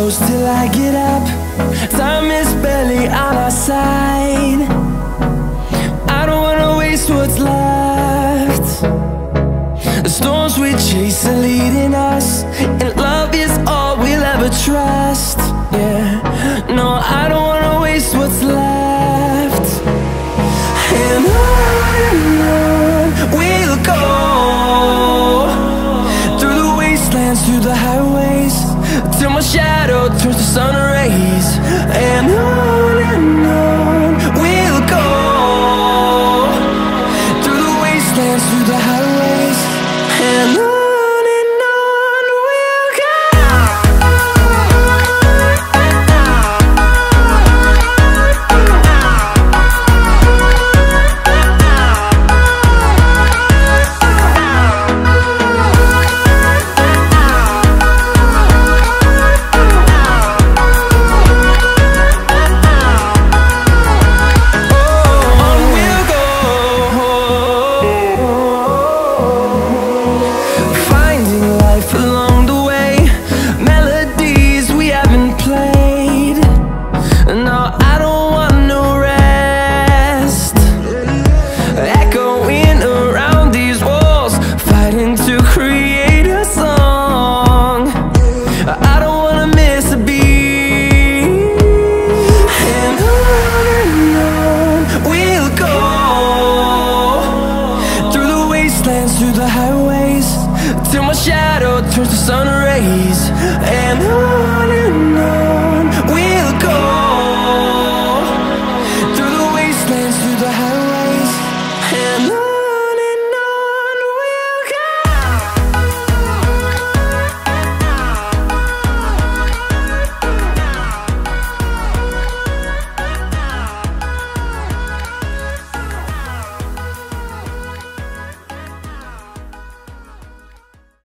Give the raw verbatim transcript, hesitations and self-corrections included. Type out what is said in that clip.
close till I get up. Time is barely on our side. I don't wanna waste what's left. The storms we chase are leading us, and love is all we'll ever trust. Yeah, no, I don't wanna waste what's left. And on and on we'll go, through the wastelands, through the highways, till my shadow turns to sun